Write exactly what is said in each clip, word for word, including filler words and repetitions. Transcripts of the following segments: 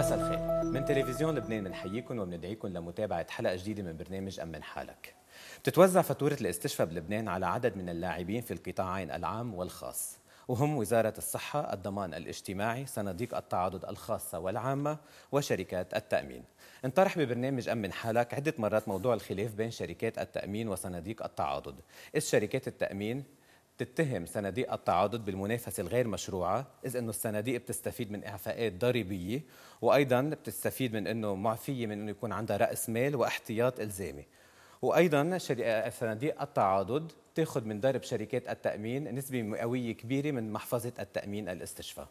مساء الخير. من تلفزيون لبنان بنحييكم وبندعيكم لمتابعة حلقة جديدة من برنامج أمن حالك. بتتوزع فاتورة الاستشفاء بلبنان على عدد من اللاعبين في القطاعين العام والخاص، وهم وزارة الصحة، الضمان الاجتماعي، صناديق التعاضد الخاصة والعامة، وشركات التأمين. انطرح ببرنامج أمن حالك عدة مرات موضوع الخلاف بين شركات التأمين وصناديق التعاضد، إذ شركات التأمين تتهم صناديق التعاضد بالمنافسة الغير مشروعة، إذ أنه الصناديق بتستفيد من إعفاءات ضريبية، وأيضا بتستفيد من أنه معفية من أنه يكون عندها رأس مال واحتياط إلزامي. وأيضا صناديق التعاضد تأخذ من ضرب شركات التأمين نسبة مئوية كبيرة من محفظة التأمين الاستشفاء.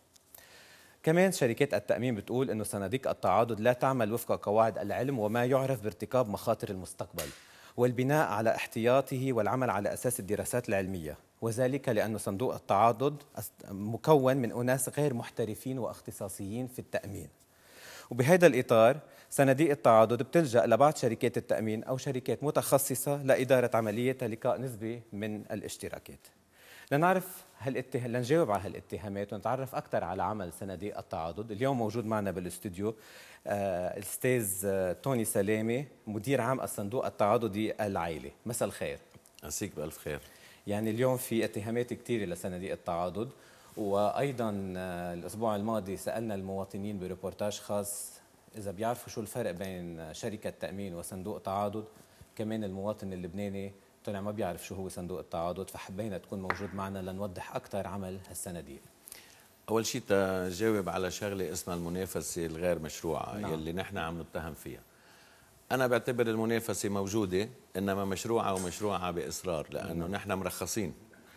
كمان شركات التأمين بتقول أنه صناديق التعاضد لا تعمل وفق قواعد العلم وما يعرف بارتكاب مخاطر المستقبل، والبناء على احتياطه والعمل على أساس الدراسات العلمية، وذلك لأن صندوق التعاضد مكون من أناس غير محترفين واختصاصيين في التأمين. وبهذا الإطار صناديق التعاضد بتلجأ لبعض شركات التأمين أو شركات متخصصة لإدارة عملية لقاء نسبة من الاشتراكات. لنعرف هالاتها... لنجاوب على هالاتهامات ونتعرف أكثر على عمل صناديق التعاضد. اليوم موجود معنا بالاستوديو آه الأستاذ آه توني سلامة، مدير عام الصندوق التعاضدي العائلي. مساء الخير. مساك بألف خير. يعني اليوم في اتهامات كثيرة لصناديق التعاضد، وأيضا آه الأسبوع الماضي سألنا المواطنين بريبورتاج خاص إذا بيعرفوا شو الفرق بين شركة تأمين وصندوق تعاضد. كمان المواطن اللبناني طلع ما بيعرف شو هو صندوق التعاضد، فحبينا تكون موجود معنا لنوضح أكثر عمل هالصناديق. أول شيء تجاوب على شغلة اسمها المنافسة الغير مشروعة. نعم. يلي نحن عم نتهم فيها. أنا بعتبر المنافسة موجودة، إنما مشروعة ومشروعة بإصرار، لأنه نعم. نحن مرخصين.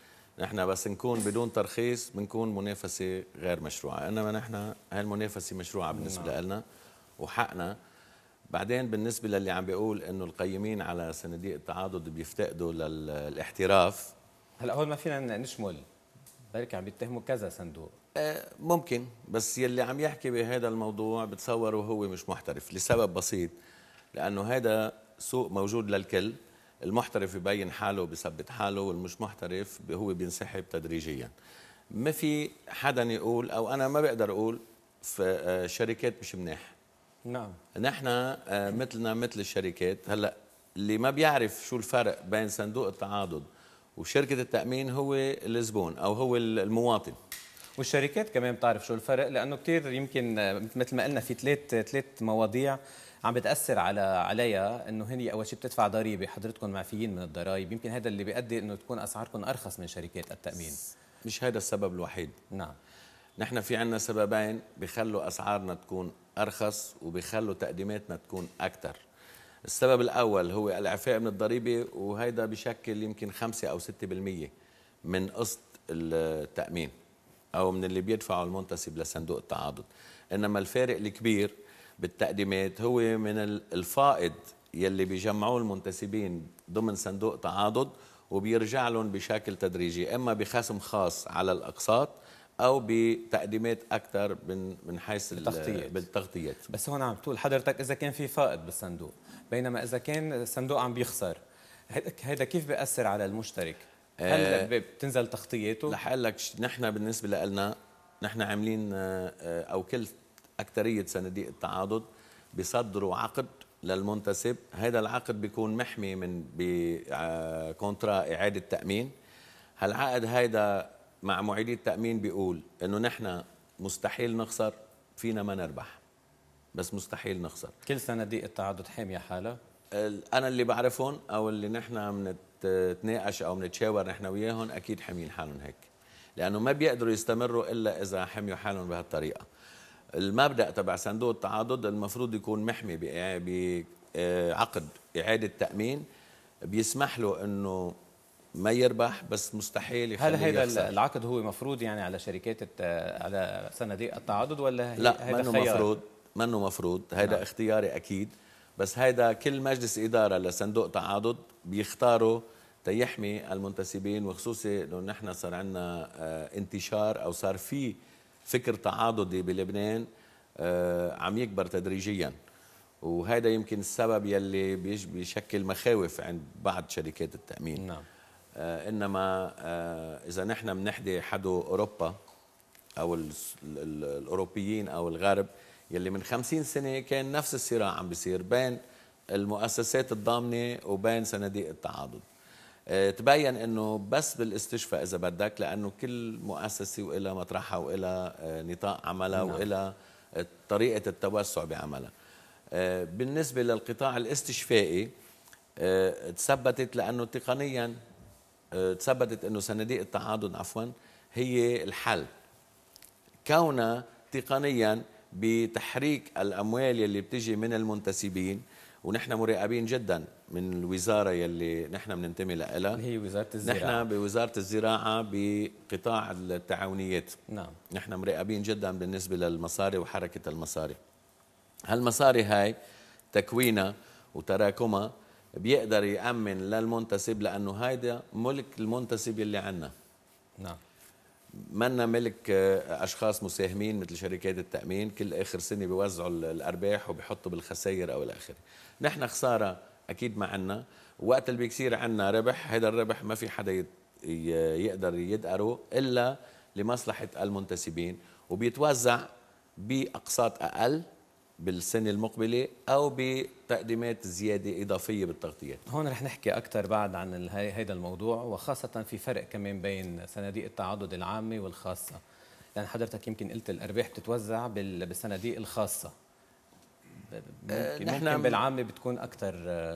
نحن بس نكون بدون ترخيص بنكون منافسة غير مشروعة، إنما نحن هالمنافسة مشروعة بالنسبة نعم. لنا وحقنا. بعدين بالنسبة للي عم بيقول إنه القيمين على صناديق التعاضد بيفتقدوا للاحتراف، هلا هون ما فينا نشمل، بركي عم بيتهموا كذا صندوق. آه ممكن، بس يلي عم يحكي بهذا الموضوع بتصوره هو مش محترف لسبب بسيط، لأنه هذا سوق موجود للكل. المحترف يبين حاله بثبت حاله، والمش محترف هو بينسحب تدريجيا. ما في حدا يقول، أو أنا ما بقدر أقول في شركات مش مناح. نعم. نحن مثلنا مثل الشركات. هلا اللي ما بيعرف شو الفرق بين صندوق التعاضد وشركة التأمين هو الزبون أو هو المواطن. والشركات كمان بتعرف شو الفرق، لأنه كتير يمكن مثل ما قلنا في ثلاث ثلاث مواضيع عم بتأثر على عليها. إنه هي أول شيء بتدفع ضريبة، حضرتكم معفيين من الضرائب، يمكن هذا اللي بيؤدي إنه تكون أسعاركم أرخص من شركات التأمين. مش هذا السبب الوحيد. نعم. نحن في عنا سببين بيخلوا أسعارنا تكون أرخص وبيخلوا تقديماتنا تكون أكثر. السبب الأول هو الإعفاء من الضريبة، وهيدا بشكل يمكن خمسة أو ستة بالمية من قسط التأمين أو من اللي بيدفعه المنتسب لصندوق التعاضد. إنما الفارق الكبير بالتقديمات هو من الفائض يلي بيجمعوه المنتسبين ضمن صندوق تعاضد، وبيرجع لهم بشكل تدريجي، إما بخصم خاص على الأقساط أو بتقديمات أكثر من من حيث التغطيات. بالتغطيات. بس هون عم تقول حضرتك إذا كان في فائض بالصندوق، بينما إذا كان الصندوق عم بيخسر، هذا كيف بيأثر على المشترك؟ هل أه بتنزل تغطيته؟ رح أقول لك، نحن بالنسبة لنا نحن عاملين أو كل أكثرية صناديق التعاضد بيصدروا عقد للمنتسب. هذا العقد بيكون محمي من بكونترا إعادة تأمين. هالعقد هيدا مع معيدي التأمين بيقول إنه نحن مستحيل نخسر، فينا ما نربح بس مستحيل نخسر. كل صناديق التعاضد حامية حالها؟ أنا اللي بعرفهم أو اللي نحن بنتناقش أو بنتشاور نحن وياهم أكيد حامين حالهم هيك، لأنه ما بيقدروا يستمروا إلا إذا حميوا حالهم بهالطريقة. المبدأ تبع صندوق التعاضد المفروض يكون محمي بعقد إعادة تأمين بيسمح له إنه ما يربح بس مستحيل يخليه هل هذا يخسر. العقد هو مفروض يعني على شركات على صناديق التعاضد ولا لا؟ منه مفروض، منه مفروض. هذا نعم. اختياري أكيد، بس هذا كل مجلس إدارة لصندوق تعاضد بيختاروا تيحمي المنتسبين، وخصوصي لو نحن صار عندنا انتشار أو صار في فكر تعاضدي بلبنان عم يكبر تدريجيا، وهذا يمكن السبب يلي بيشكل مخاوف عند بعض شركات التأمين. نعم. آه إنما آه إذا نحن بنحدي حدو أوروبا أو الأوروبيين أو الغرب، يلي من خمسين سنة كان نفس الصراع عم بيصير بين المؤسسات الضامنة وبين صناديق التعاضد. تبين انه بس بالاستشفاء اذا بدك، لانه كل مؤسسه وإلها مطرحها وإلها نطاق عملها نعم. وإلها طريقه التوسع بعملها. بالنسبه للقطاع الاستشفائي تثبتت لانه تقنيا تثبتت انه صناديق التعاضد عفوا هي الحل، كونها تقنيا بتحريك الاموال يلي بتجي من المنتسبين، ونحن مراقبين جدا من الوزاره يلي نحن بننتمي لها اللي هي وزاره الزراعه. نحن بوزاره الزراعه بقطاع التعاونيات. نعم. نحن مراقبين جدا بالنسبه للمصاري وحركه المصاري. هالمصاري هاي تكوينها وتراكمها بيقدر يأمن للمنتسب، لانه هيدا ملك المنتسب يلي عنا. نعم. منا ملك اشخاص مساهمين مثل شركات التامين، كل اخر سنه بيوزعوا الارباح وبيحطوا بالخسائر او الى اخره. نحن خساره اكيد ما عنا، وقت اللي بيصير عنا ربح، هذا الربح ما في حدا يقدر يدقره الا لمصلحه المنتسبين، وبيتوزع باقساط اقل بالسنه المقبله او بتقديمات زياده اضافيه بالتغطيات. هون رح نحكي اكثر بعد عن هذا الموضوع، وخاصه في فرق كمان بين صناديق التعاضد العامه والخاصه، لان حضرتك يمكن قلت الارباح بتتوزع بالصناديق الخاصه. ممكن, نحن ممكن بالعامه بتكون اكثر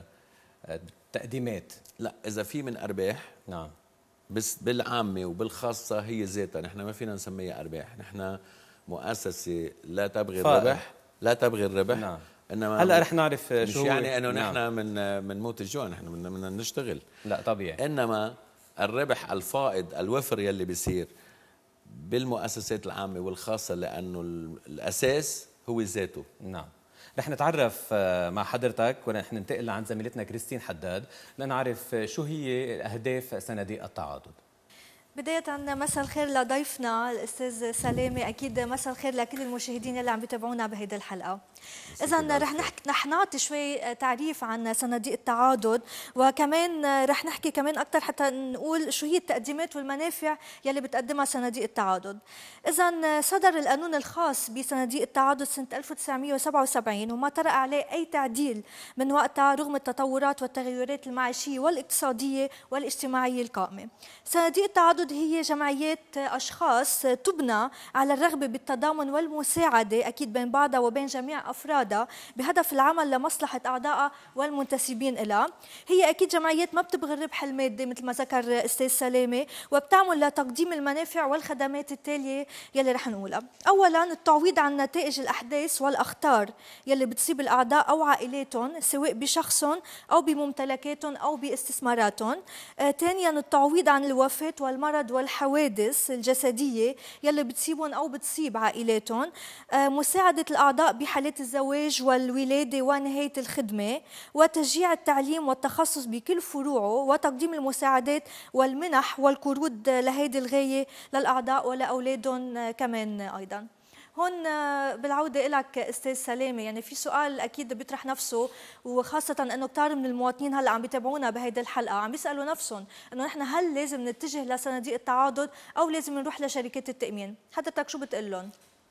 تقديمات. لا، اذا في من ارباح نعم، بس بالعامه وبالخاصه هي ذاتها نحن ما فينا نسميها ارباح، نحن مؤسسه لا تبغي الربح، لا تبغي الربح. نعم. انما هلا رح نعرف شو مش يعني انه نعم. نحن من من موت الجوع، نحن بدنا نشتغل. لا طبيعي. انما الربح الفائض الوفر يلي بيصير بالمؤسسات العامه والخاصه، لانه الاساس هو ذاته. نعم. رح نتعرف مع حضرتك ورح ننتقل عن زميلتنا كريستين حداد لنعرف شو هي اهداف صناديق التعاضد. بداية مساء الخير لضيفنا الأستاذ سلامة، أكيد مساء الخير لكل المشاهدين اللي عم بيتابعونا بهيدي الحلقة. إذا رح نحكي رح نعطي شوي تعريف عن صناديق التعاضد، وكمان رح نحكي كمان أكثر حتى نقول شو هي التقديمات والمنافع يلي بتقدمها صناديق التعاضد. إذا صدر القانون الخاص بصناديق التعاضد سنة ألف وتسعمئة وسبعة وسبعين وما طرأ عليه أي تعديل من وقتها رغم التطورات والتغيرات المعيشية والاقتصادية والاجتماعية القائمة. صناديق التعاضد هي جمعيات أشخاص تبنى على الرغبة بالتضامن والمساعدة أكيد بين بعضها وبين جميع أفرادها بهدف العمل لمصلحة أعضائها والمنتسبين إلها. هي أكيد جمعيات ما بتبغي الربح المادي مثل ما ذكر أستاذ سلامة، وبتعمل لتقديم المنافع والخدمات التالية يلي رح نقولها. أولاً التعويض عن نتائج الأحداث والأخطار يلي بتصيب الأعضاء أو عائلاتهم سواء بشخصهم أو بممتلكاتهم أو باستثماراتهم. آه، ثانياً التعويض عن الوفاة والمرض والحوادث الجسدية يلي بتصيبهم أو بتصيب عائلاتهم. آه، مساعدة الأعضاء بحالات الزواج والولادة ونهاية الخدمة، وتشجيع التعليم والتخصص بكل فروعه، وتقديم المساعدات والمنح والقروض لهيدي الغاية للأعضاء ولأولادهم كمان أيضاً. هون بالعودة إلك أستاذ سلامة، يعني في سؤال أكيد بيطرح نفسه، وخاصة أنه كتار من المواطنين هلا عم بيتابعونا بهيدي الحلقة عم بيسألوا نفسهم أنه نحن هل لازم نتجه لصناديق التعاضد أو لازم نروح لشركات التأمين؟ حضرتك شو بتقول لهم؟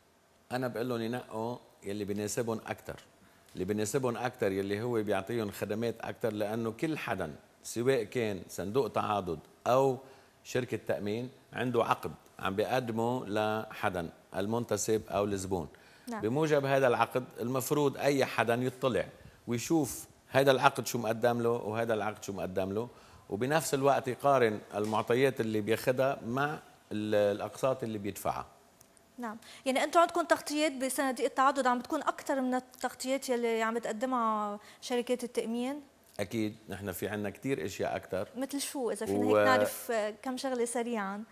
أنا بقول لهم ينقوا يلي بيناسبهم أكثر، اللي بيناسبهم أكثر يلي هو بيعطيهم خدمات أكثر، لأنه كل حدا سواء كان صندوق تعاضد أو شركة تأمين عنده عقد عم بيقدمه لحدا المنتسب أو الزبون. نعم. بموجب هذا العقد المفروض أي حدا يطلع ويشوف هذا العقد شو مقدم له وهذا العقد شو مقدم له، وبنفس الوقت يقارن المعطيات اللي بياخدها مع الأقساط اللي بيدفعها. نعم، يعني أنتم عندكم تغطيات بصناديق التعاضد عم بتكون أكثر من التغطيات يلي عم بتقدمها شركات التأمين؟ أكيد نحن في عنا كتير أشياء أكثر. مثل شو؟ إذا فينا و... هيك نعرف كم شغلة سريعاً.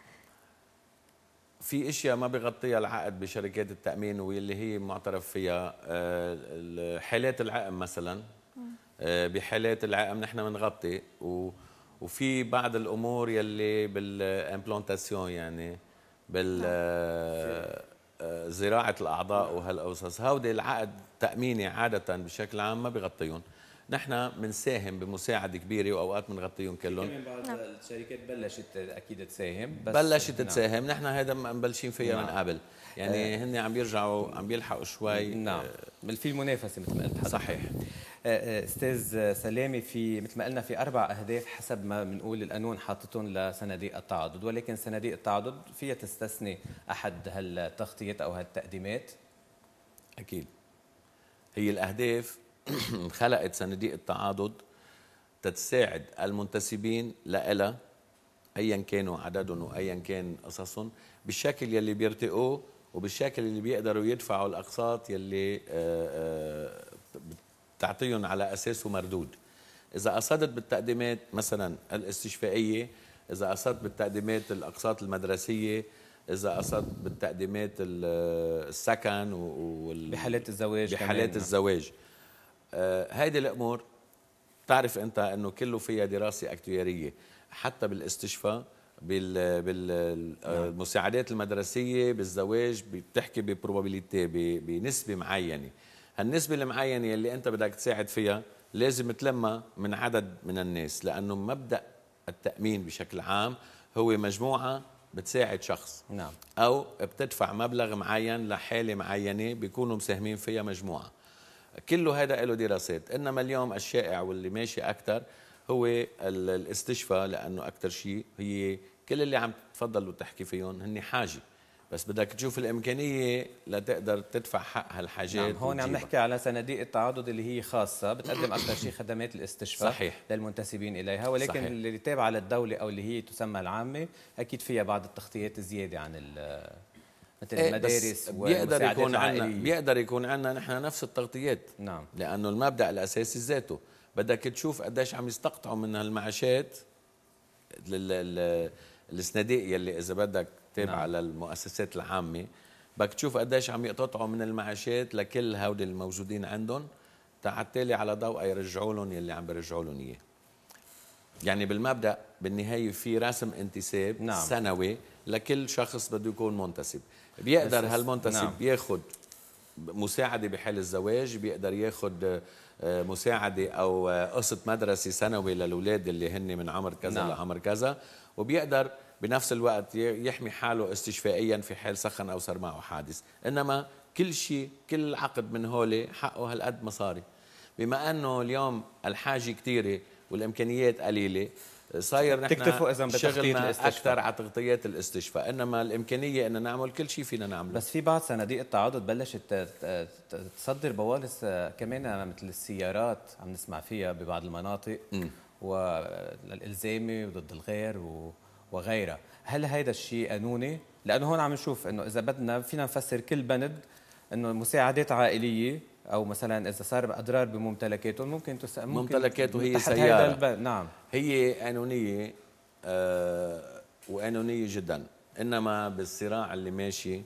في اشياء ما بيغطيها العقد بشركات التامين واللي هي معترف فيها، حالات العقم مثلا. بحالات العقم نحن بنغطي، وفي بعض الامور يلي بالامبلانتاسيون يعني بالزراعه الاعضاء وهالقصص، هودي العقد تاميني عاده بشكل عام ما بيغطيهم. نحن بنساهم بمساعده كبيره واوقات بنغطيهم كلهم. كمان بعض نعم. الشركات بلشت اكيد تساهم، بس بلشت نعم. تساهم، نحن هذا مبلشين فيها نعم. من قبل، يعني هن عم بيرجعوا عم بيلحقوا شوي. نعم، في المنافسه مثل ما قلت حضرتك. صحيح. استاذ سلامي، في مثل ما قلنا في اربع اهداف حسب ما بنقول القانون حاططهم لصناديق التعاضد، ولكن صناديق التعاضد فيها تستثني احد هالتغطيات او هالتقديمات. اكيد هي الاهداف خلقت صناديق التعاضد تتساعد المنتسبين لها ايا كانوا عددهم وايا كان قصصهم بالشكل يلي بيرتقوه وبالشكل اللي بيقدروا يدفعوا الاقساط يلي بتعطيهم على اساسه مردود. اذا قصدت بالتقديمات مثلا الاستشفائيه، اذا قصدت بالتقديمات الاقساط المدرسيه، اذا قصدت بالتقديمات السكن وال... بحالات الزواج بحالات كمان. الزواج آه هيدي الامور بتعرف انت انه كله فيها دراسه اكتواريه، حتى بالاستشفاء بال بالمساعدات المدرسيه بالزواج بتحكي ببروبابيليتي بنسبه معينه. هالنسبه المعينه اللي انت بدك تساعد فيها لازم تلمها من عدد من الناس، لانه مبدا التامين بشكل عام هو مجموعه بتساعد شخص. نعم. او بتدفع مبلغ معين لحاله معينه بيكونوا مساهمين فيها مجموعه. كله هذا له دراسات، انما اليوم الشائع واللي ماشي اكثر هو الاستشفاء، لانه اكثر شيء هي كل اللي عم تفضل وتحكي فيهم هن حاجه، بس بدك تشوف الامكانيه لتقدر تدفع حق هالحاجات. نعم، هون عم نحكي على صناديق التعاضد اللي هي خاصه بتقدم اكثر شيء خدمات الاستشفاء. صحيح. للمنتسبين اليها، ولكن صحيح. اللي تابعه للدوله او اللي هي تسمى العامه اكيد فيها بعض التغطيات زياده عن مثل إيه المدارس بيقدر يكون عندنا العائلية. بيقدر يكون عندنا نحن نفس التغطيات. نعم. لانه المبدا الاساسي ذاته بدك تشوف قديش عم يستقطعوا من هالمعاشات الصناديق يلي اذا بدك تابعه نعم. للمؤسسات العامه، بدك تشوف قديش عم يقتطعوا من المعاشات لكل هودي الموجودين عندهم، تعتالي على ضوء يرجعوا لهم يلي عم بيرجعوا لهم اياه. يعني بالمبدا بالنهايه في رسم انتساب نعم. سنوي لكل شخص بده يكون منتسب، بيقدر هالمنتسب نعم. ياخذ مساعده بحال الزواج، بيقدر ياخذ مساعده او قسط مدرسي سنوي للاولاد اللي هن من عمر كذا نعم. لعمر كذا، وبيقدر بنفس الوقت يحمي حاله استشفائيا في حال سخن او صار معه حادث. انما كل شيء كل عقد من هولي حقه هالقد مصاري. بما انه اليوم الحاجه كثيره والامكانيات قليله، صاير نحن شغلنا اكثر على تغطيات الاستشفاء، انما الامكانيه ان نعمل كل شيء فينا نعمله. بس في بعض صناديق التعاضد بلشت تصدر بوالص كمان مثل السيارات عم نسمع فيها ببعض المناطق، والالزامي وضد الغير وغيرها. هل هذا الشيء قانوني؟ لانه هون عم نشوف انه اذا بدنا فينا نفسر كل بند انه مساعدات عائليه او مثلا اذا صار اضرار بممتلكاتهم ممكن تسمى ممتلكاته هي سياره. نعم، هي قانونيه آه وقانونيه جدا، انما بالصراع اللي ماشي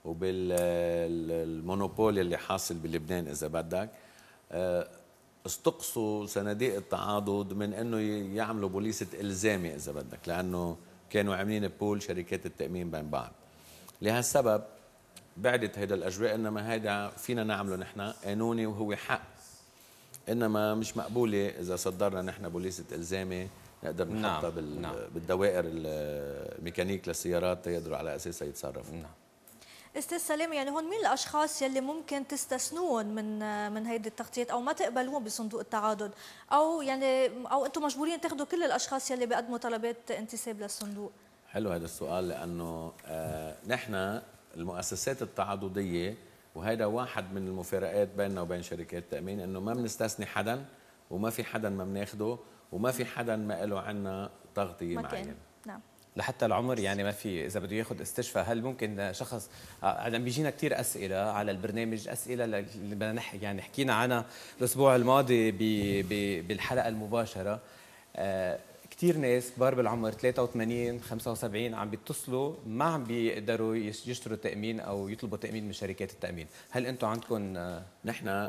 وبالمونوبول اللي حاصل بلبنان اذا بدك آه استقصوا صناديق التعاضد من انه يعملوا بوليسه الزامي اذا بدك، لانه كانوا عاملين بول شركات التامين بين بعض. لهالسبب بعدت هيدا الاجواء، انما هيدا فينا نعمله نحن قانوني وهو حق، انما مش مقبوله اذا صدرنا نحن بوليسه الزامي نقدر نحطها. نعم. بال... نعم. بالدوائر الميكانيك للسيارات تقدروا على اساسها يتصرفوا. نعم. استاذ سلامي، يعني هون مين الاشخاص يلي ممكن تستثنون من من هيدي التغطيات او ما تقبلوهم بصندوق التعاضد، او يعني او انتم مجبورين تاخذوا كل الاشخاص يلي بيقدموا طلبات انتساب للصندوق؟ حلو هذا السؤال، لانه آه نحن المؤسسات التعاضديه وهذا واحد من المفارقات بيننا وبين شركات التامين، انه ما بنستثني حدا وما في حدا ما بناخده وما في حدا ما له عنا تغطيه معينه. نعم. لحتى العمر يعني ما في، اذا بده ياخذ استشفاء هل ممكن شخص عم بيجينا كثير اسئله على البرنامج، اسئله اللي بدنا نحكي يعني حكينا عنها الاسبوع الماضي بالحلقه المباشره. آه كثير ناس كبار بالعمر ثلاثة وثمانين خمسة وسبعين عم بيتصلوا ما عم بيقدروا يشتروا تامين او يطلبوا تامين من شركات التامين. هل انتم عندكم آه نحن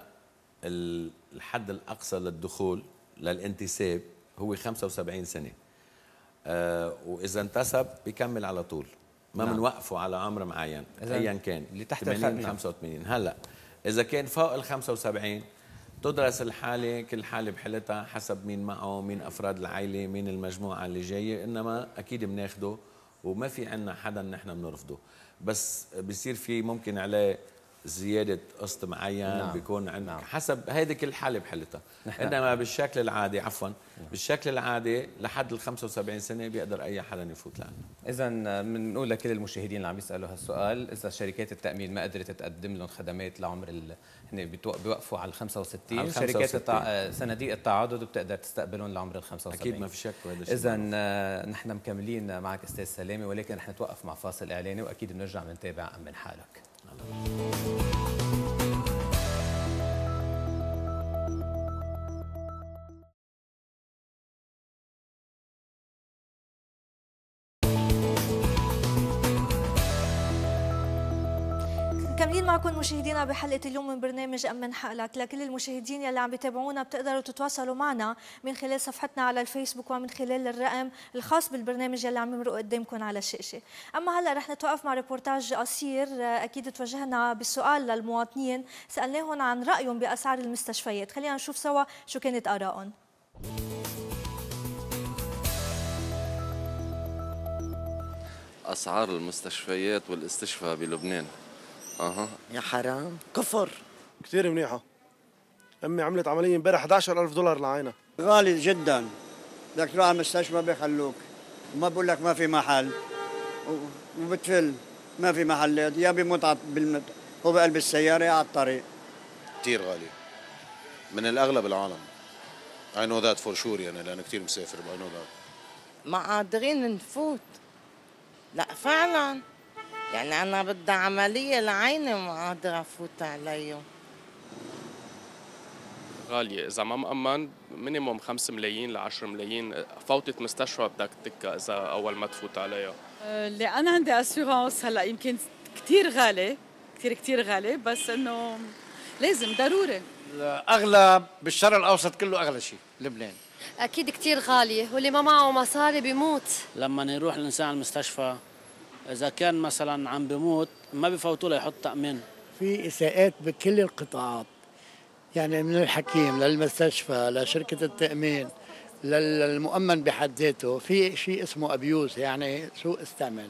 الحد الاقصى للدخول للانتساب هو خمسة وسبعين سنه، آه وإذا انتسب بيكمل على طول، ما بنوقفه نعم. على عمر معين أيا كان، اللي تحت ثمانين خمسة وثمانين. هلا إذا كان فوق ال خمسة وسبعين تدرس الحالة، كل حالة بحالتها حسب مين معه، مين أفراد العائلة، مين المجموعة اللي جاية، إنما أكيد بناخده وما في عنا حدا نحن بنرفضه. بس بيصير في ممكن عليه زيادة قسط معين. نعم. بيكون عندك نعم. حسب هيدي كل حالة بحالتها. إنما بالشكل العادي عفوا نعم. بالشكل العادي لحد ال خمسة وسبعين سنة بيقدر أي حدا يفوت لعنه. إذا بنقول لكل المشاهدين اللي عم يسألوا هالسؤال، إذا شركات التأمين ما قدرت تقدم لهم خدمات لعمر ال... هن بيوقفوا على ال خمسة وستين، شركات التع... صناديق التعاضد بتقدر تستقبلهم لعمر ال خمسة وسبعين. أكيد ما في شك بهذا الشيء. إذا نحن مكملين معك أستاذ سلامة، ولكن رح نتوقف مع فاصل إعلاني وأكيد بنرجع بنتابع أمن حالك. مكملين معكم مشاهدينا بحلقة اليوم من برنامج أمن حقلك. لكل المشاهدين يلي عم بيتابعونا بتقدروا تتواصلوا معنا من خلال صفحتنا على الفيسبوك ومن خلال الرقم الخاص بالبرنامج يلي عم يمرق قدامكم على الشاشة. أما هلا رح نتوقف مع ريبورتاج قصير. أكيد توجهنا بالسؤال للمواطنين، سألناهم عن رأيهم بأسعار المستشفيات. خلينا نشوف سوا شو كانت آرائهم. أسعار المستشفيات والاستشفاء بلبنان اها يا حرام كفر. كثير منيحة. أمي عملت عملية امبارح أحد عشر ألف دولار لعينها. غالي جدا. بدك تروح على المستشفى ما بيخلوك، وما بقول لك ما في محل، وبتفل ما في محلات، يا بيموت بالمت هو بقلب السيارة يا على الطريق. كثير غالي من الأغلب العالم. I know that for sure يعني لأن كثير مسافر I know that. ما قادرين نفوت. لا فعلا يعني أنا بدي عملية لعيني ما قادرة أفوت عليهم. غالية، إذا ما مأمن مينيموم خمسة ملايين ل عشرة ملايين فوتة مستشفى بدك تكة إذا أول ما تفوت عليها. اللي أنا عندي أسيورانس هلا يمكن كتير غالي، كتير كتير غالي، بس إنه لازم ضروري. أغلى بالشرق الأوسط كله أغلى شيء لبنان. أكيد كتير غالية، واللي ما معه مصاري بيموت. لما يروح الإنسان على المستشفى إذا كان مثلا عم بيموت ما بفوتوا له يحط تأمين. في إساءات بكل القطاعات، يعني من الحكيم للمستشفى لشركة التأمين للمؤمن بحد ذاته، في شيء اسمه أبيوز يعني سوء استعمال.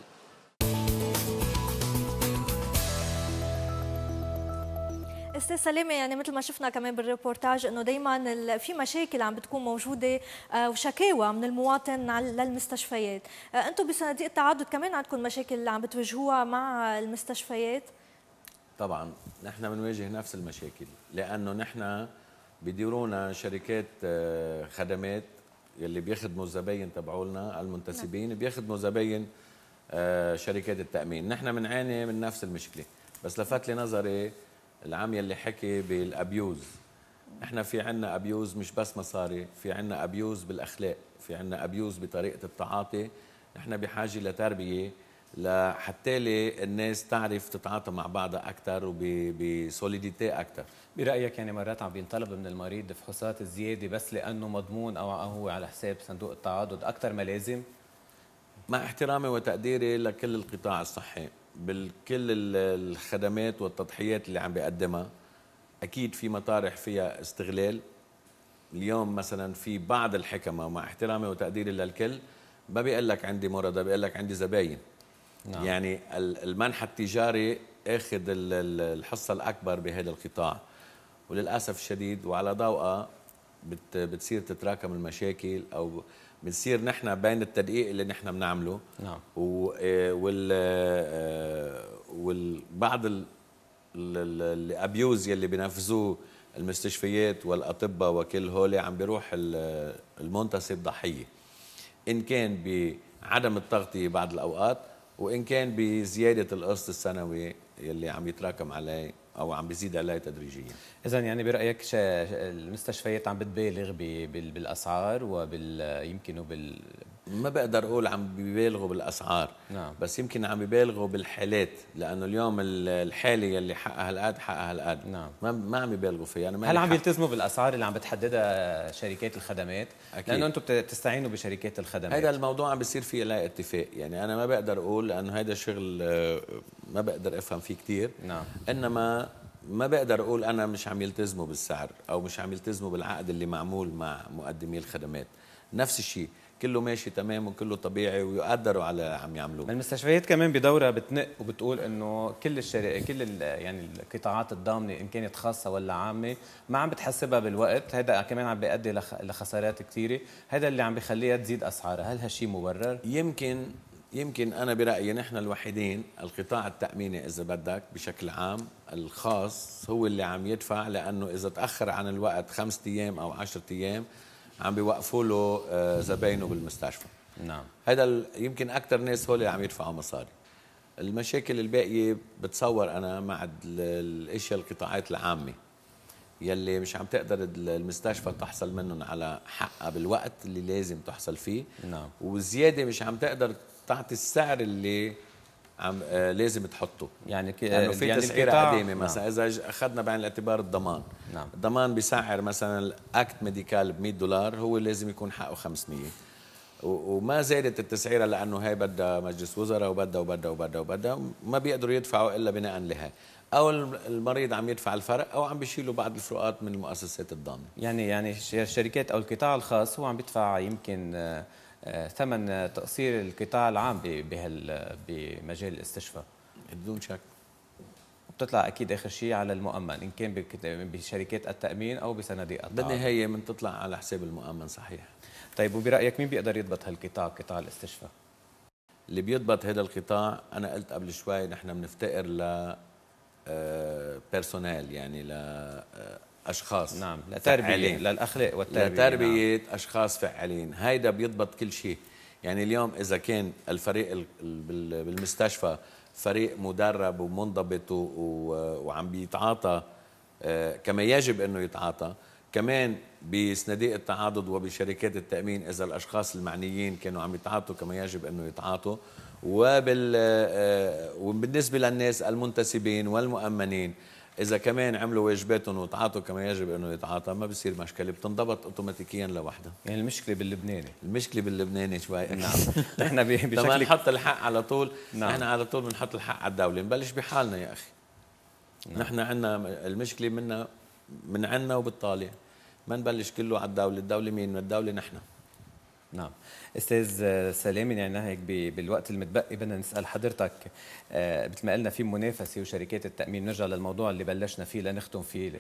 استاذ سلامة، يعني مثل ما شفنا كمان بالريبورتاج انه دائما في مشاكل عم بتكون موجوده وشكاوى من المواطن للمستشفيات. انتم بصناديق التعاضد كمان عندكم مشاكل اللي عم بتواجهوها مع المستشفيات؟ طبعا نحن بنواجه نفس المشاكل، لانه نحن بديرونا شركات خدمات يلي بيخدموا الزباين تبعولنا المنتسبين، نعم. بيخدموا زباين شركات التامين. نحن بنعاني من نفس المشكله، بس لفت لي نظري العام يلي حكي بالابيوز. احنا في عنا ابيوز مش بس مصاري، في عنا ابيوز بالاخلاق، في عنا ابيوز بطريقه التعاطي. نحن بحاجه لتربيه لحتى لي الناس تعرف تتعاطى مع بعضها اكثر وبسوليديتي اكثر. برايك يعني مرات عم بينطلب من المريض فحوصات زياده بس لانه مضمون او هو على حساب صندوق التعاضد اكثر ما لازم؟ مع احترامي وتقديري لكل القطاع الصحي بالكل الخدمات والتضحيات اللي عم بيقدمها، اكيد في مطارح فيها استغلال. اليوم مثلا في بعض الحكمه، ومع احترامي وتقديري للكل، ما بيقول لك عندي مرضى، بيقول لك عندي زباين. نعم. يعني المنحى التجاري اخذ الحصه الاكبر بهذا القطاع، وللاسف الشديد وعلى ضوءها بتصير تتراكم المشاكل، او بنصير نحن بين التدقيق اللي نحن بنعمله. نعم. وال والبعض الابيوز يلي بينفذوه المستشفيات والاطباء وكل هول عم بيروح المنتسب ضحيه، ان كان بعدم التغطيه بعض الاوقات، وان كان بزياده القسط السنوي يلي عم يتراكم عليه او عم بيزيد عليه تدريجيا. اذا يعني برايك المستشفيات عم بتبالغ بالاسعار وبال يمكن وبال ما بقدر اقول عم بيبالغوا بالاسعار. نعم. بس يمكن عم بيبالغوا بالحالات، لانه اليوم الحاله يلي حقها هالقد حقها هالقد. نعم. ما ما عم يبالغوا فيها. أنا هل عم يلتزموا بالاسعار اللي عم بتحددها شركات الخدمات؟ أكيد. لانه انتم بتستعينوا بشركات الخدمات. هذا الموضوع عم بيصير فيه لا اتفاق، يعني انا ما بقدر اقول لانه هذا شغل ما بقدر افهم فيه كثير. نعم. انما ما بقدر اقول انا مش عم يلتزموا بالسعر او مش عم يلتزموا بالعقد اللي معمول مع مقدمي الخدمات. نفس الشيء كله ماشي تمام وكله طبيعي ويقدروا على عم يعملوه. المستشفيات كمان بدورها بتنق وبتقول انه كل الشركات كل ال يعني القطاعات الضامنه ان كانت خاصه ولا عامه ما عم بتحسبها بالوقت، هذا كمان عم بيؤدي لخسارات كثيره، هذا اللي عم بيخليها تزيد اسعارها. هل هالشيء مبرر؟ يمكن يمكن انا برايي نحن الوحيدين، القطاع التاميني اذا بدك بشكل عام الخاص هو اللي عم يدفع، لانه اذا تاخر عن الوقت خمسة ايام او عشرة ايام عم بيوقفوا له زباينه بالمستشفى. نعم، هذا يمكن اكثر ناس هول اللي عم يدفعوا مصاري. المشاكل الباقيه بتصور انا مع الاشياء القطاعات العامه يلي مش عم تقدر المستشفى تحصل منهم على حقها بالوقت اللي لازم تحصل فيه. نعم، وزياده مش عم تقدر تعطي السعر اللي عم آه لازم تحطه. يعني ك... لانه في يعني تسعيره قديمه مثلا. نعم. اذا اخذنا بعين الاعتبار الضمان، نعم. الضمان بيسعر مثلا الاكت ميديكال ب مية دولار، هو لازم يكون حقه خمسمية، وما زادت التسعيره لانه هي بدها مجلس وزراء وبدها وبدها وبدها وبدها، ما بيقدروا يدفعوا الا بناء لها، او المريض عم يدفع الفرق او عم بيشيلوا بعض الفروقات من المؤسسات الضامنه. يعني يعني الشركات او القطاع الخاص هو عم بيدفع يمكن ثمن تقصير القطاع العام بهال بمجال الاستشفاء بدون شك. بتطلع اكيد اخر شيء على المؤمن ان كان بشركات التامين او بصناديق التعاون. بالنهايه بتطلع على حساب المؤمن. صحيح. طيب وبرايك مين بيقدر يضبط هالقطاع، قطاع الاستشفاء؟ اللي بيضبط هذا القطاع انا قلت قبل شوي نحن بنفتقر ل بيرسونيل، يعني لاشخاص. نعم، لتربيه للاخلاق والتربيه، لتربيه نعم. اشخاص فعالين. هيدا بيضبط كل شيء. يعني اليوم اذا كان الفريق بالمستشفى فريق مدرب ومنضبط وعم بيتعاطى كما يجب انه يتعاطى، كمان بصناديق التعاضد وبشركات التامين اذا الاشخاص المعنيين كانوا عم يتعاطوا كما يجب انه يتعاطوا، وبال وبالنسبه للناس المنتسبين والمؤمنين اذا كمان عملوا واجباتهم وتعاطوا كما يجب انه يتعاطى، ما بصير مشكله، بتنضبط اوتوماتيكيا لوحدها. يعني المشكله باللبناني المشكله باللبناني شوي. نعم. نحن بشكل لما نحط الحق على طول. نعم. نحن على طول بنحط الحق على الدوله، نبلش بحالنا يا اخي. نعم. نحن عندنا المشكله منا من عندنا وبالطالع، ما نبلش كله على الدوله. الدوله مين؟ من الدوله نحن. نعم. استاذ سلامي، يعني هيك بالوقت المتبقي بدنا نسال حضرتك، مثل ما قلنا في منافسه وشركات التامين، نرجع للموضوع اللي بلشنا فيه لنختم فيه.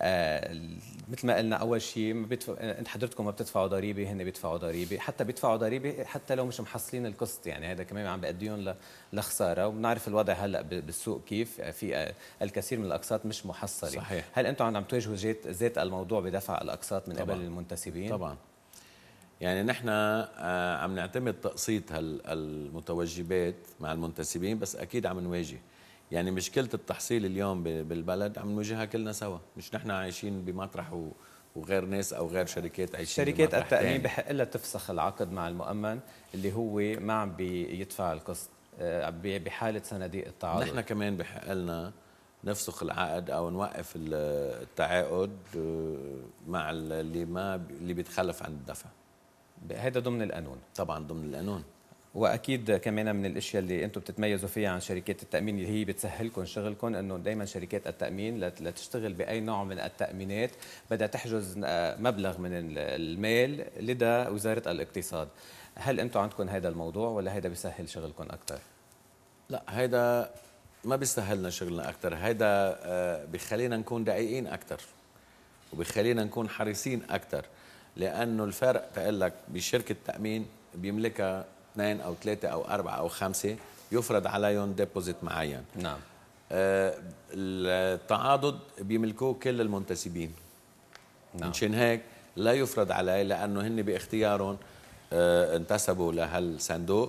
مثل ما قلنا اول شيء بتدفع... انت حضرتكم ما بتدفعوا ضريبه، هن بيدفعوا ضريبه، حتى بيدفعوا ضريبه حتى لو مش محصلين القسط، يعني هذا كمان عم بيأديهم لخساره، وبنعرف الوضع هلا بالسوق كيف في الكثير من الاقساط مش محصله. صحيح. هل انتم عم تواجهوا ذات الموضوع بدفع الاقساط من قبل المنتسبين؟ طبعا. يعني نحن عم نعتمد تقسيط المتوجبات مع المنتسبين، بس اكيد عم نواجه يعني مشكله التحصيل اليوم بالبلد عم نواجهها كلنا سوا، مش نحن عايشين بمطرح وغير ناس او غير شركات عايشين. شركات التامين بحق لها تفسخ العقد مع المؤمن اللي هو ما عم بيدفع القسط بحاله صناديق التعاضد. نحن كمان بحق لنا نفسخ العقد او نوقف التعاقد مع اللي ما اللي بيتخلف عن الدفع. هذا ضمن القانون. طبعا ضمن القانون. واكيد كمان من الاشياء اللي انتم بتتميزوا فيها عن شركات التامين اللي هي بتسهلكم شغلكم، انه دائما شركات التامين لتشتغل باي نوع من التامينات بدها تحجز مبلغ من المال لدى وزاره الاقتصاد. هل انتم عندكم هذا الموضوع ولا هذا بيسهل شغلكم اكثر؟ لا، هذا ما بيسهلنا شغلنا اكثر، هذا بخلينا نكون دقيقين اكثر وبخلينا نكون حريصين اكثر، لانه الفرق تقول لك بشركه تامين بيملكها اثنين او ثلاثه او اربعه او خمسه يفرض عليهم ديبوزيت معين. نعم. آه التعاضد بيملكوه كل المنتسبين. نعم. مشان هيك لا يفرض عليه، لانه هن باختيارهم آه انتسبوا لهالصندوق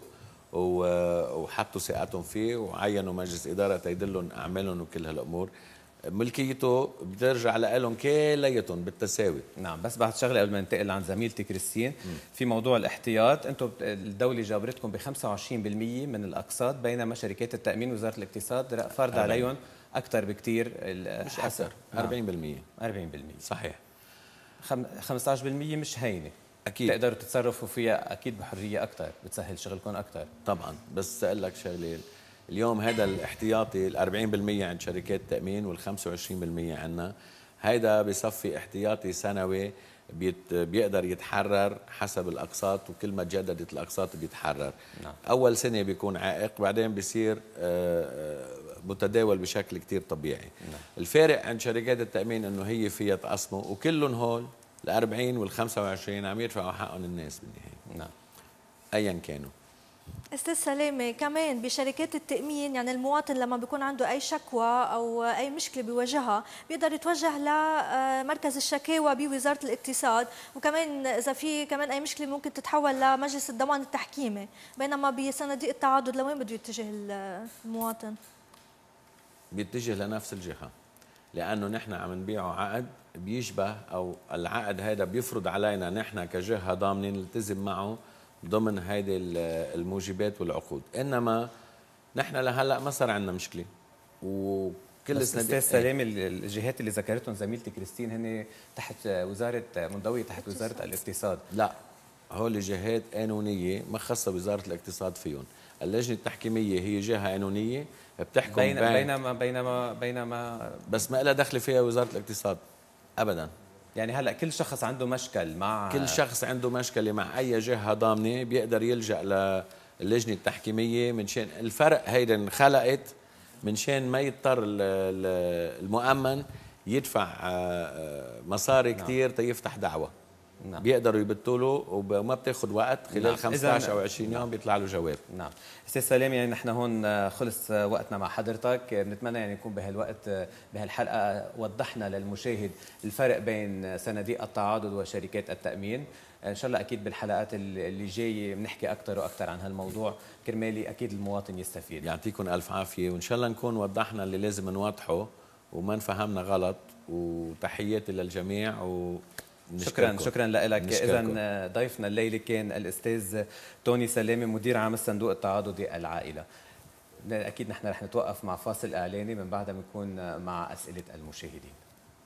وحطوا ثقتهم فيه وعينوا مجلس اداره تيدلهم اعمالهم وكل هالامور. ملكيته بترجع لهم كلياتهم بالتساوي. نعم. بس بعد شغله قبل ما ننتقل عن زميلتي كريستين، في موضوع الاحتياط، انتم الدوله جابرتكم ب خمسة وعشرين بالمئة من الاقساط، بينما شركات التامين وزاره الاقتصاد فرض عليهم اكثر بكثير. مش اكثر. أربعين بالمئة. أربعين بالمئة. صحيح. خمسة عشر بالمئة مش هينه. اكيد تقدروا تتصرفوا فيها اكيد بحريه اكثر، بتسهل شغلكم اكثر. طبعا. بس اقول لك شغله، اليوم هذا الاحتياطي ال أربعين بالمئة عند شركات التامين وال خمسة وعشرين بالمئة عندنا، هيدا بصفي احتياطي سنوي بيت بيقدر يتحرر حسب الاقساط، وكل ما تجددت الاقساط بيتحرر. نعم. اول سنه بيكون عائق، بعدين بيصير متداول بشكل كتير طبيعي. نعم. الفارق عند شركات التامين انه هي فيها تقسمه، وكلهم هول ال أربعين وال خمسة وعشرين عم يدفعوا حقهم الناس بالنهايه. نعم. ايا كانوا. استاذ سلامه، كمان بشركات التامين يعني المواطن لما بيكون عنده اي شكوى او اي مشكله بيواجهها بيقدر يتوجه لمركز الشكاوى بوزاره الاقتصاد، وكمان اذا في كمان اي مشكله ممكن تتحول لمجلس الضمان التحكيمي، بينما بصناديق التعاضد لوين بده يتجه المواطن؟ بيتجه لنفس الجهه، لانه نحن عم نبيعه عقد بيشبه، او العقد هذا بيفرض علينا نحن كجهه ضامنين نلتزم معه ضمن هيدي الموجبات والعقود. انما نحن لهلا ما صار عندنا مشكله، وكل سنه استاذ سلامه الجهات اللي ذكرتهم زميلتي كريستين هن تحت وزاره منضويه تحت وزاره الاقتصاد. لا، هول جهات قانونيه ما خاصه وزاره الاقتصاد فيهم. اللجنه التحكيميه هي جهه قانونيه بتحكم بين بينما بينما بينما بس ما لها دخل فيها وزاره الاقتصاد ابدا. يعني هلا كل شخص عنده مشكل مع كل شخص عنده مشكله مع اي جهه ضامنه بيقدر يلجا للجنه التحكيميه. من شان الفرق هيدا انخلقت من شان ما يضطر المؤمن يدفع مصاري كثير تيفتح دعوه. نعم. بيقدروا يبتوا له وما بتاخذ وقت، خلال نعم. خمسة عشر او عشرين يوم بيطلع له جواب. نعم. استاذ سلامه، يعني نحن هون خلص وقتنا مع حضرتك، بنتمنى يعني يكون بهالوقت بهالحلقه وضحنا للمشاهد الفرق بين صناديق التعاضد وشركات التامين. ان شاء الله اكيد بالحلقات اللي جايه بنحكي اكثر واكثر عن هالموضوع كرمالي اكيد المواطن يستفيد. يعطيكم الف عافيه، وان شاء الله نكون وضحنا اللي لازم نوضحه وما نفهمنا غلط. وتحياتي للجميع و شكرا شكرا لك. اذا ضيفنا الليله كان الاستاذ توني سلامه مدير عام الصندوق التعاضدي العائله. اكيد نحن رح نتوقف مع فاصل اعلاني، من بعدها بنكون مع اسئله المشاهدين.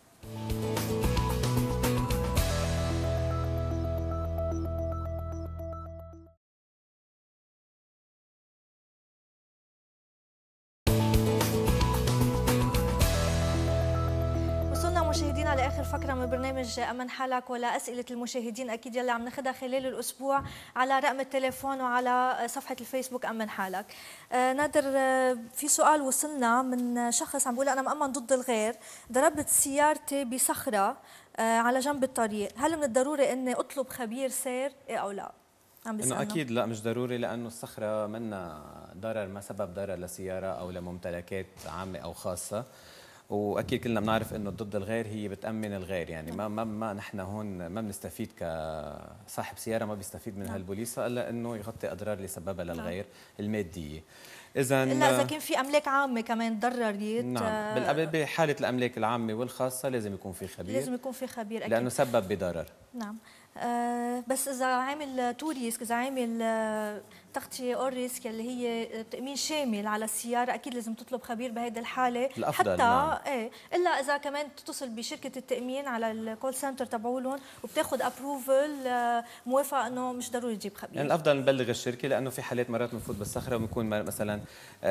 مشاهدينا لاخر فقره من برنامج امن حالك، ولا اسئله المشاهدين اكيد يلي عم ناخذها خلال الاسبوع على رقم التليفون وعلى صفحه الفيسبوك امن حالك. آه نادر، آه في سؤال وصلنا من شخص عم بيقول انا مأمن ضد الغير، ضربت سيارتي بصخره آه على جنب الطريق، هل من الضروري اني اطلب خبير سير إيه او لا؟ عم بيسألنا. انه اكيد لا، مش ضروري، لانه الصخره منا ضرر، ما سبب ضرر لسياره او لممتلكات عامه او خاصه. واكيد كلنا بنعرف انه ضد الغير هي بتامن الغير، يعني ما ما, ما نحن هون ما بنستفيد كصاحب سياره، ما بيستفيد من هالبوليصه الا انه يغطي اضرار اللي سببها للغير الماديه. اذا الا اذا كان في املاك عامه كمان تضررت. نعم، بحاله الاملاك العامه والخاصه لازم يكون في خبير، لازم يكون في خبير أكيد. لانه سبب بضرر. نعم. أه بس اذا عامل تو ريسك، اذا عامل تغطيه اور ريسك اللي هي تامين شامل على السياره، اكيد لازم تطلب خبير بهيدي الحاله. الأفضل. حتى نعم. ايه الا اذا كمان تتصل بشركه التامين على الكول سنتر تبعولهم وبتاخذ ابروفل موافقه انه مش ضروري تجيب خبير. يعني الافضل نبلغ الشركه، لانه في حالات مرات بنفوت بالصخره وبنكون مثلا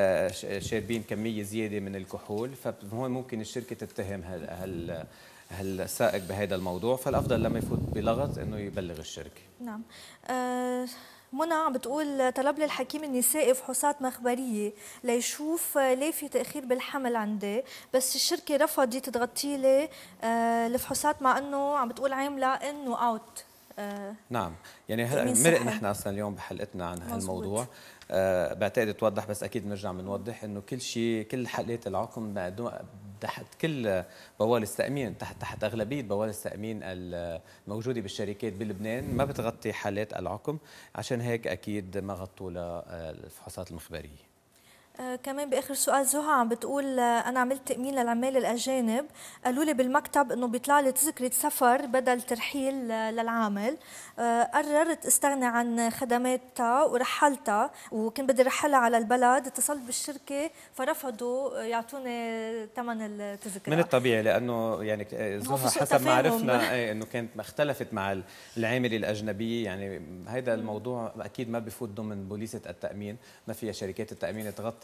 شاربين كميه زياده من الكحول، فهون ممكن الشركه تتهم هال هال هالسائق بهذا الموضوع، فالافضل لما يفوت بلغط انه يبلغ الشركه. نعم. أه منى عم بتقول طلب لي الحكيم النسائي فحوصات مخبريه ليشوف ليه في تاخير بالحمل عندي، بس الشركه رفضت تغطي لي أه الفحوصات، مع انه عم بتقول عامله انه اوت. أه نعم، يعني مرق نحن اصلا اليوم بحلقتنا عن هالموضوع. أه بعتقد توضح، بس اكيد بنرجع بنوضح انه كل شيء، كل حالات العقم تحت كل بوالص تأمين، تحت تحت أغلبية بوالص تأمين الموجودة بالشركات بلبنان ما بتغطي حالات العقم، عشان هيك أكيد ما غطوا للفحوصات المخبرية. آه كمان باخر سؤال زهى عم بتقول آه انا عملت تامين للعمال الاجانب، قالوا لي بالمكتب انه بيطلع لي تذكره سفر بدل ترحيل آه للعامل. آه قررت استغنى عن خدماتها ورحلتها، وكنت بدي رحلها على البلد، اتصلت بالشركه فرفضوا يعطوني ثمن التذكره. من الطبيعي، لانه يعني زهى حسب ما عرفنا ايه انه كانت اختلفت مع العامله الاجنبيه، يعني هذا الموضوع اكيد ما بفوت ضمن بوليصه التامين، ما فيها شركات التامين تغطي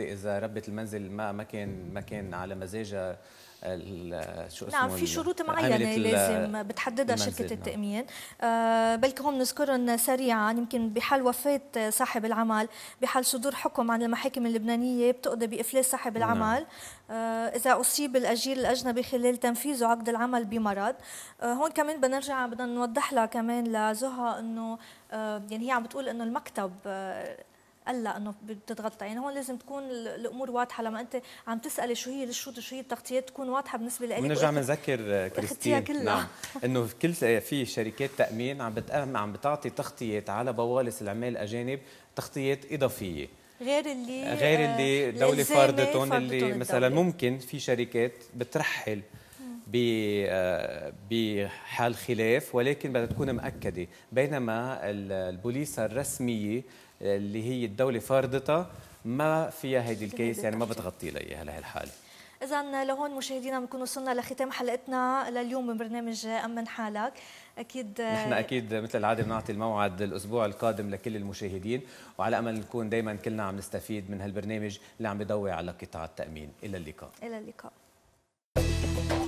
غلطه اذا ربة المنزل ما ما كان ما كان على مزاجها شو اسمه. نعم، في شروط معينه لازم بتحددها شركه التامين. آه بلكي هون نذكرهم سريعا. يمكن بحال وفاه صاحب العمل، بحال صدور حكم عن المحاكم اللبنانيه بتقضي بافلاس صاحب العمل. نعم. آه اذا اصيب الاجير الاجنبي خلال تنفيذه عقد العمل بمرض. آه هون كمان بنرجع بدنا نوضح لها كمان لزهى انه آه يعني هي عم بتقول انه المكتب آه قال لا انه بتتغطى. يعني هون لازم تكون الامور واضحه. لما انت عم تسالي شو هي الشروط وشو هي التغطيات تكون واضحه بالنسبه لك. بنرجع بنذكر كريستين نعم انه كل في شركات تامين عم بتأم عم بتعطي تغطيات على بوالص العمال الاجانب، تغطيات اضافيه غير اللي غير اللي الدوله فرضتهم. اللي مثلا ممكن في شركات بترحل بحال خلاف ولكن بدها تكون مؤكده، بينما البوليصه الرسميه اللي هي الدولة فرضتها ما فيها هيدي الكيس، يعني ما بتغطي لها لهي الحالة. إذا لهون مشاهدينا بنكون وصلنا لختام حلقتنا لليوم من برنامج أمن حالك. أكيد نحن أكيد مثل العادة بنعطي الموعد الأسبوع القادم لكل المشاهدين، وعلى أمل نكون دايما كلنا عم نستفيد من هالبرنامج اللي عم بيضوي على قطاع التأمين. إلى اللقاء. إلى اللقاء.